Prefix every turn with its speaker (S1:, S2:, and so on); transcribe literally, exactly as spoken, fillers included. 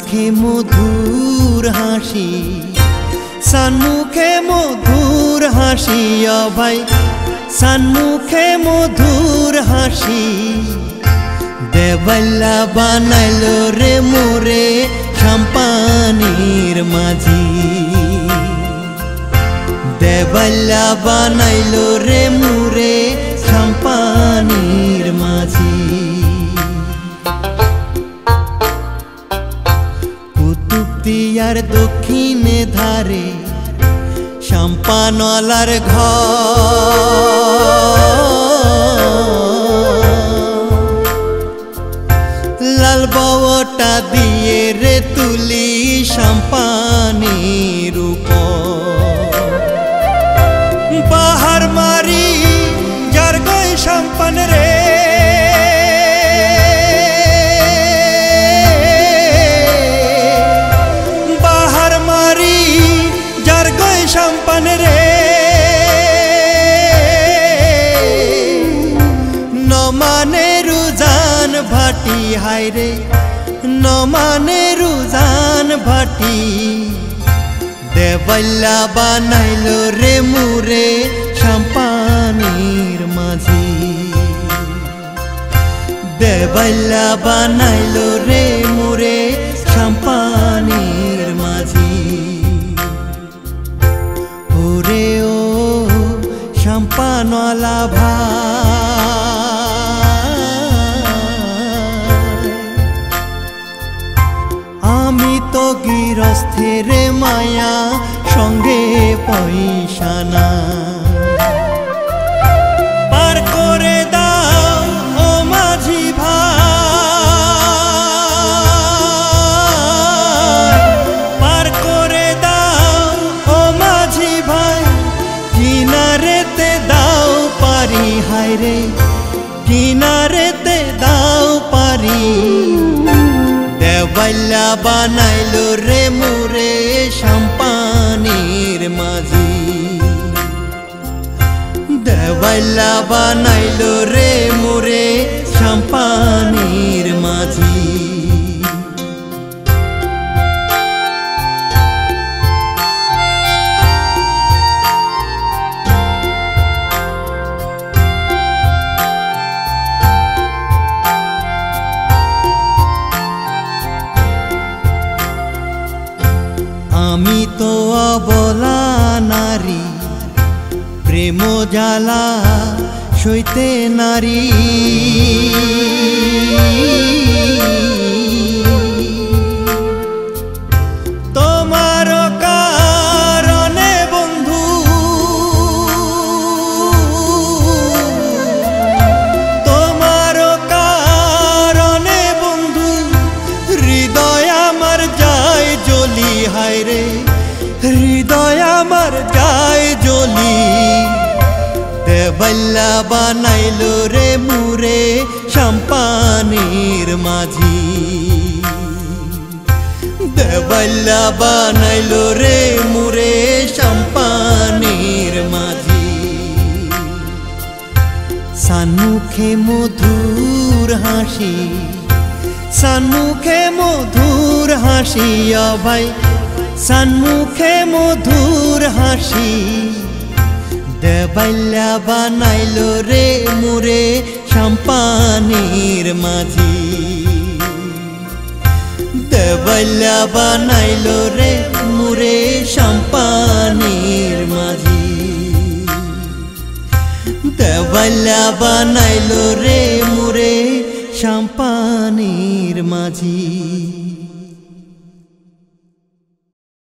S1: সান্মুখে মধুর হাসি, সান্মুখে মধুর হাসি ও ভাই, সান্মুখে মধুর হাসি। দেবাল্লা বানাইলো রে মোরে সাম্পানির মাঝি, দেবাল্লা বানাইলো রে মোরে সাম্পানির মাঝি। কুতুবদিয়ার দক্ষিণে ধারে সাম্পানওয়ালার ঘর, লাল বাওটা দিয়ে রে তুলি সাম্পানির উপর। বাহার মারি যার গয় সাম্পান রে, বাহার মারি যার গয় সাম্পান রে। নমানে রুজান ভাটি হায় রে, নমানে রুজান ভাটি। দেবাল্লা বানাইলো রে মোরে সাম্পানির মাঝি, দেবাল্লা বানাইলো রে মোরে সাম্পানির মাঝি। ওরে ও সাম্পানওয়ালা ভাই, আমি তো গৃহস্থের মায়া সঙ্গে পয়সা না। পার করে দাও ও মাঝি ভাই, পার করে দাও ও মাঝি ভাই। কিনারেতে দাও পারি হায় রে, কিনারেতে দাও পারি। দেবাল্লা বানাইলো রে মোরে সাম্পানির মাঝি, দেবাল্লা বানাইলো রে মোরে সাম্পানির মাঝি। আমি তো অবলা নারী, প্রেম জ্বালা সইতে নারী। তোমার কারণে বন্ধু, তোমার কারণে বন্ধু, হৃদয় আমার যায় জ্বলি হায় রে, হৃদয় আমার যায় জ্বলি। দেবাল্লা বানাইলো রে মোরে সাম্পানির মাঝি, দেবাল্লা বানাইলো রে মোরে সাম্পানির মাঝি। সান্মুখে মধুর হাসি, সান্মুখে মধুর হাসি ও ভাই, সান্মুখে মধুর হাসি। দেবাল্লা বানাইলো রে মোরে সাম্পানির মাঝি, দেবাল্লা বানাইলো রে মোরে সাম্পানির মাঝি, দেবাল্লা বানাইলো রে মোরে সাম্পানির মাঝি।